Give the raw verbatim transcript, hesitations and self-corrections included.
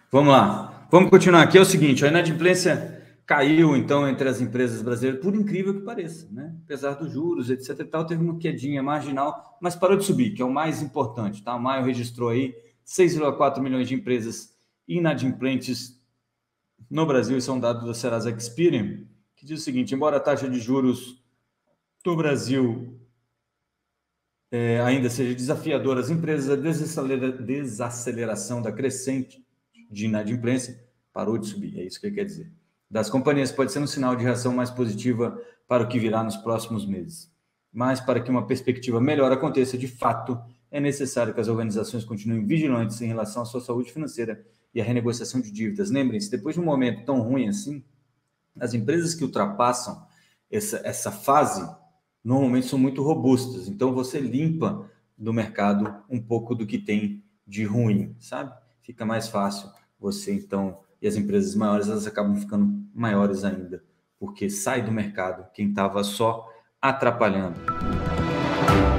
Vamos lá. Vamos continuar aqui. É o seguinte, a inadimplência caiu, então, entre as empresas brasileiras, por incrível que pareça, né? Apesar dos juros, etc e tal, teve uma quedinha marginal, mas parou de subir, que é o mais importante, tá? O Maio registrou aí seis vírgula quatro milhões de empresas inadimplentes no Brasil. Isso é um dado da Serasa Experian, que diz o seguinte: embora a taxa de juros do Brasil é, ainda seja desafiadora às empresas, a desacelera, desaceleração da crescente de inadimplência parou de subir. É isso que ele quer dizer. Das companhias pode ser um sinal de reação mais positiva para o que virá nos próximos meses. Mas para que uma perspectiva melhor aconteça de fato, é necessário que as organizações continuem vigilantes em relação à sua saúde financeira e à renegociação de dívidas. Lembrem-se, depois de um momento tão ruim assim, as empresas que ultrapassam essa, essa fase normalmente são muito robustas. Então você limpa do mercado um pouco do que tem de ruim, sabe? Fica mais fácil você então, e as empresas maiores elas acabam ficando maiores ainda, porque sai do mercado quem estava só atrapalhando.